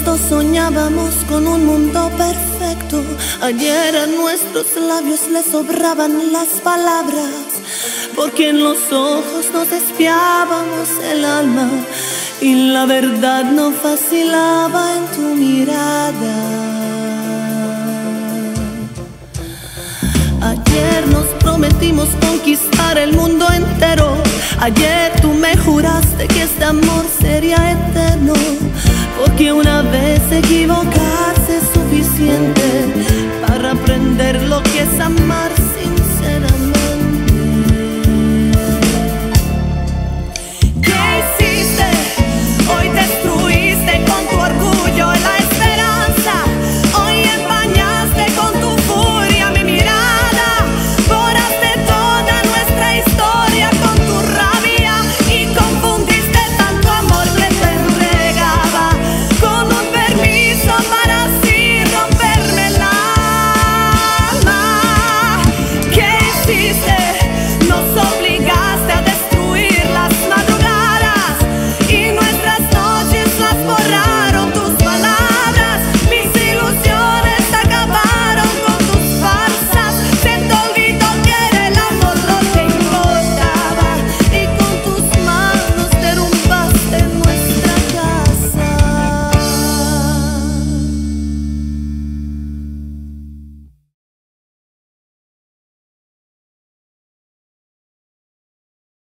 juntos soñábamos con un mundo perfecto. Ayer a nuestros labios les sobraban las palabras, porque en los ojos nos espiábamos el alma y la verdad no vacilaba en tu mirada. Ayer nos prometimos conquistar el mundo entero. Ayer tú me juraste que este amor sería eterno, porque una vez equivocarse es suficiente para aprender